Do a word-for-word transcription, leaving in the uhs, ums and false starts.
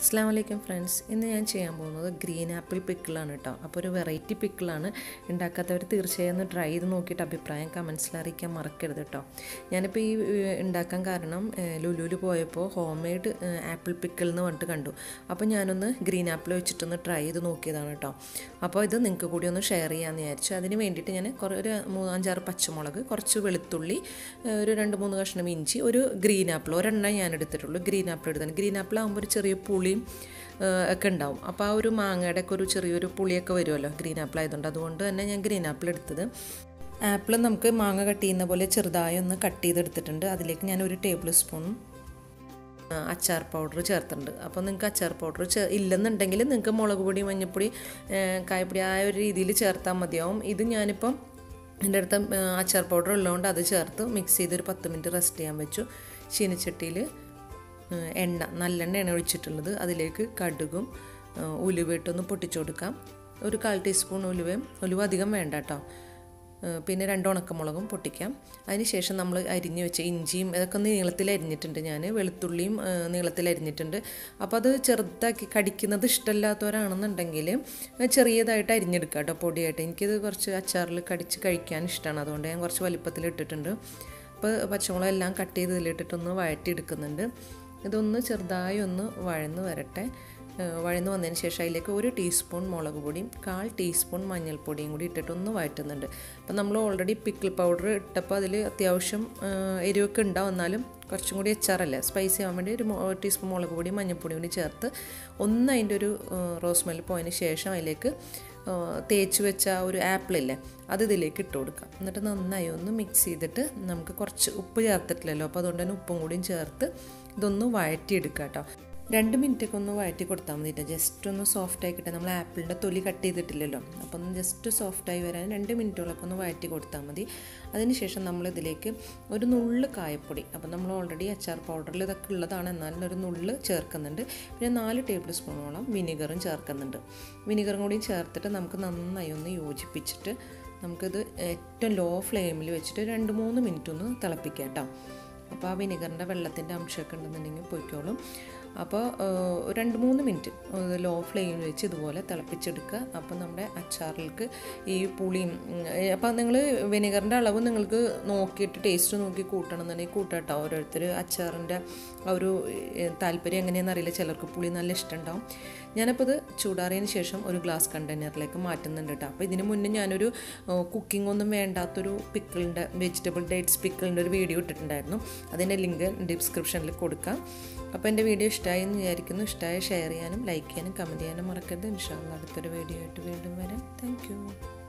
Assalamualaikum friends. ഇന്ന് ഞാൻ ചെയ്യാൻ പോകുന്നത് ഗ്രീൻ ആപ്പിൾ പിക്കിൾ ആണ് ട്ടോ. അപ്പോൾ ഒരു വെറൈറ്റി പിക്കിൾ ആണ്. ഉണ്ടാക്കാത്തവർ തീർച്ചയായും ഒന്ന് ട്രൈ ചെയ്ത് നോക്കിയിട്ട് അഭിപ്രായം കമന്റ്സിൽ അറിയിക്കാൻ മറക്കരുത് ട്ടോ. ഞാൻ ഇപ്പോൾ ഈ ഉണ്ടാക്കാൻ കാരണം ലുലുവിൽ പോയപ്പോൾ ഹോം മെയ്ഡ് ആപ്പിൾ പിക്കിൾ എന്ന് പറഞ്ഞിട്ട് കണ്ടു. അപ്പോൾ ഞാനൊന്ന് ഗ്രീൻ ആപ്പിൾ വെച്ചിട്ടൊന്ന് ട്രൈ ചെയ്ത് നോക്കിയതാണ് ട്ടോ. അപ്പോൾ ഇത് നിങ്ങൾക്ക് കൂടി ഒന്ന് ഷെയർ ചെയ്യാമെന്ന് വിചാരിച്ചു. അതിന് വേണ്ടിയിട്ട് ഞാൻ ഒരു അഞ്ചാറ് പച്ചമുളക്, കുറച്ച് വെളുത്തുള്ളി, ഒരു രണ്ട് മൂന്ന് കഷ്ണം ഇഞ്ചി, ഒരു ഗ്രീൻ ആപ്പിൾ ഒരെണ്ണം ഞാൻ എടുത്തിട്ടുള്ളൂ. ഗ്രീൻ ആപ്പിൾ എടുത്താണ്. ഗ്രീൻ ആപ്പിൾ ആകുമ്പോൾ ഒരു ചെറിയ പുളി ഒക്കെ ഉണ്ടാവും. അപ്പോൾ ആ ഒരു മാങ്ങയുടെ ഒക്കെ ഒരു ചെറിയൊരു പുളിയൊക്കെ വരുമല്ലോ ഗ്രീൻ ആപ്പിൾ ആയതുകൊണ്ട്. അതുകൊണ്ട് തന്നെ ഞാൻ ഗ്രീൻ ആപ്പിൾ എടുത്തത്. ആപ്പിൾ നമുക്ക് മാങ്ങ കട്ട് ചെയ്യുന്ന പോലെ ചെറുതായി ഒന്ന് കട്ട് ചെയ്തെടുത്തിട്ടുണ്ട്. അതിലേക്ക് ഞാൻ ഒരു ടേബിൾ സ്പൂൺ അച്ചാർ പൗഡർ ചേർത്തിട്ടുണ്ട്. അപ്പോൾ നിങ്ങൾക്ക് അച്ചാർ പൗഡർ ചേ ഇല്ലെന്നുണ്ടെങ്കിൽ നിങ്ങൾക്ക് മുളക് പൊടി, മഞ്ഞൾപ്പൊടി, കായപ്പൊടി ആ ഒരു രീതിയിൽ ചേർത്താൽ മതിയാവും. ഇത് ഞാനിപ്പം എൻ്റെ അടുത്ത് അച്ചാർ പൗഡർ ഉള്ളതുകൊണ്ട് അത് ചേർത്ത് മിക്സ് ചെയ്ത് ഒരു പത്ത് മിനിറ്റ് റെസ്റ്റ് ചെയ്യാൻ വെച്ചു. ചീനച്ചട്ടിയിൽ എണ്ണ, നല്ലെണ്ണയാണ് ഒഴിച്ചിട്ടുള്ളത്. അതിലേക്ക് കടുകും ഉലുവയിട്ടൊന്ന് പൊട്ടിച്ചു കൊടുക്കാം. ഒരു കാൽ ടീസ്പൂൺ ഉലുവയും, ഉലുവ അധികം വേണ്ട കേട്ടോ. പിന്നെ രണ്ട് ഉണക്കമുളകും പൊട്ടിക്കാം. അതിന് ശേഷം നമ്മൾ അരിഞ്ഞ് വെച്ച ഇഞ്ചിയും ഇതൊക്കെ ഒന്ന് നീളത്തിൽ അരിഞ്ഞിട്ടുണ്ട്. ഞാൻ വെളുത്തുള്ളിയും നീളത്തിൽ അരിഞ്ഞിട്ടുണ്ട്. അപ്പോൾ അത് ചെറുതാക്കി കടിക്കുന്നത് ഇഷ്ടമില്ലാത്തവരാണെന്നുണ്ടെങ്കിൽ ചെറിയതായിട്ട് അരിഞ്ഞെടുക്കുക കേട്ടോ, പൊടിയായിട്ട്. എനിക്കിത് കുറച്ച് അച്ചാറിൽ കടിച്ച് കഴിക്കാൻ ഇഷ്ടമാണ്, അതുകൊണ്ട് ഞാൻ കുറച്ച് വലിപ്പത്തിൽ ഇട്ടിട്ടുണ്ട്. അപ്പോൾ പച്ചമുളക് എല്ലാം കട്ട് ചെയ്ത് ഇതിലിട്ടിട്ടൊന്ന് വഴറ്റിയെടുക്കുന്നുണ്ട്. ഇതൊന്ന് ചെറുതായി ഒന്ന് വഴന്ന് വരട്ടെ. വഴന്ന് വന്നതിന് ശേഷം അതിലേക്ക് ഒരു ടീസ്പൂൺ മുളക് പൊടിയും കാൽ ടീസ്പൂൺ മഞ്ഞൾപ്പൊടിയും കൂടി ഇട്ടിട്ടൊന്ന് വഴറ്റുന്നുണ്ട്. അപ്പം നമ്മൾ ഓൾറെഡി പിക്കിൾ പൗഡർ ഇട്ടപ്പോൾ അതിൽ അത്യാവശ്യം എരിവൊക്കെ ഉണ്ടാവും. എന്നാലും കുറച്ചും കൂടി അച്ചാറല്ലേ, സ്പൈസി ആവാൻ വേണ്ടി ഒരു ടീസ്പൂൺ മുളക് പൊടിയും മഞ്ഞൾപ്പൊടിയും കൂടി ചേർത്ത് ഒന്ന് അതിൻ്റെ ഒരു റോസ് സ്മെല്ല് പോയതിന് ശേഷം അതിലേക്ക് തേച്ച് വെച്ച ഒരു ആപ്പിളില്ലേ അത് ഇതിലേക്ക് ഇട്ട് കൊടുക്കാം. എന്നിട്ട് നന്നായി ഒന്ന് മിക്സ് ചെയ്തിട്ട് നമുക്ക് കുറച്ച് ഉപ്പ് ചേർത്തിട്ടില്ലല്ലോ, അപ്പോൾ അതുകൊണ്ട് തന്നെ ഉപ്പും കൂടിയും ചേർത്ത് ഇതൊന്ന് വഴറ്റിയെടുക്കുക കേട്ടോ. രണ്ട് മിനിറ്റൊക്കെ ഒന്ന് വഴറ്റി കൊടുത്താൽ മതിട്ടോ. ജസ്റ്റ് ഒന്ന് സോഫ്റ്റ് ആക്കിയിട്ട് നമ്മൾ ആപ്പിളിൻ്റെ തൊലി കട്ട് ചെയ്തിട്ടില്ലല്ലോ, അപ്പോൾ ഒന്ന് ജസ്റ്റ് സോഫ്റ്റായി വരാൻ രണ്ട് മിനിറ്റുകളൊക്കെ ഒന്ന് വഴറ്റി കൊടുത്താൽ മതി. അതിനുശേഷം നമ്മളിതിലേക്ക് ഒരു നുള്ള് കായപ്പൊടി, അപ്പോൾ നമ്മൾ ഓൾറെഡി അച്ചാർ പൗഡറിൽ ഇതൊക്കെ ഉള്ളതാണ്, എന്നാലും ഒരു നുള്ള് ചേർക്കുന്നുണ്ട്. പിന്നെ നാല് ടേബിൾ സ്പൂണോളം വിനീഗറും ചേർക്കുന്നുണ്ട്. വിനീഗറും കൂടി ചേർത്തിട്ട് നമുക്ക് നന്നായി ഒന്ന് യോജിപ്പിച്ചിട്ട് നമുക്കിത് ഏറ്റവും ലോ ഫ്ലെയിമിൽ വെച്ചിട്ട് രണ്ട് മൂന്ന് മിനിറ്റ് ഒന്ന് തിളപ്പിക്കാം കേട്ടോ. അപ്പോൾ ആ വിനീഗറിൻ്റെ വെള്ളത്തിൻ്റെ അംശമൊക്കെ ഉണ്ടെന്നുണ്ടെങ്കിൽ പൊയ്ക്കോളും. അപ്പോൾ രണ്ട് മൂന്ന് മിനിറ്റ് ലോ ഫ്ലെയിമിൽ വെച്ച് ഇതുപോലെ തിളപ്പിച്ചെടുക്കുക. അപ്പോൾ നമ്മുടെ അച്ചാറിലേക്ക് ഈ പുളിയും, അപ്പോൾ നിങ്ങൾ വിനെഗറിൻ്റെ അളവ് നിങ്ങൾക്ക് നോക്കിയിട്ട് ടേസ്റ്റ് നോക്കി കൂട്ടണമെന്നുണ്ടെങ്കിൽ കൂട്ടാട്ടോ. ഓരോരുത്തർ അച്ചാറിൻ്റെ ആ ഒരു താല്പര്യം എങ്ങനെയാണെന്ന് അറിയില്ല, ചിലർക്ക് പുളി നല്ല ഇഷ്ടമുണ്ടാവും. ഞാനപ്പോൾ ഇത് ചൂടാറിയതിന് ശേഷം ഒരു ഗ്ലാസ് കണ്ടെയ്നറിലേക്ക് മാറ്റുന്നുണ്ട് കേട്ടോ. അപ്പോൾ ഇതിന് മുന്നേ ഞാനൊരു കുക്കിംഗ് ഒന്നും വേണ്ടാത്തൊരു പിക്കിളിൻ്റെ, വെജിറ്റബിൾ ഡേറ്റ്സ് പിക്കിളിൻ്റെ ഒരു വീഡിയോ ഇട്ടിട്ടുണ്ടായിരുന്നു. അതിൻ്റെ ലിങ്ക് ഡിസ്ക്രിപ്ഷനിൽ കൊടുക്കാം. അപ്പോൾ എൻ്റെ വീഡിയോ ഇഷ്ടമായി എന്ന് വിചാരിക്കുന്നു. ഇഷ്ടമായ ഷെയർ ചെയ്യാനും ലൈക്ക് ചെയ്യാനും കമൻറ്റ് ചെയ്യാനും മറക്കരുത്. ഇൻഷാ അല്ലാഹ് അടുത്തൊരു വീഡിയോ ആയിട്ട് വീണ്ടും വരാം. Thank U.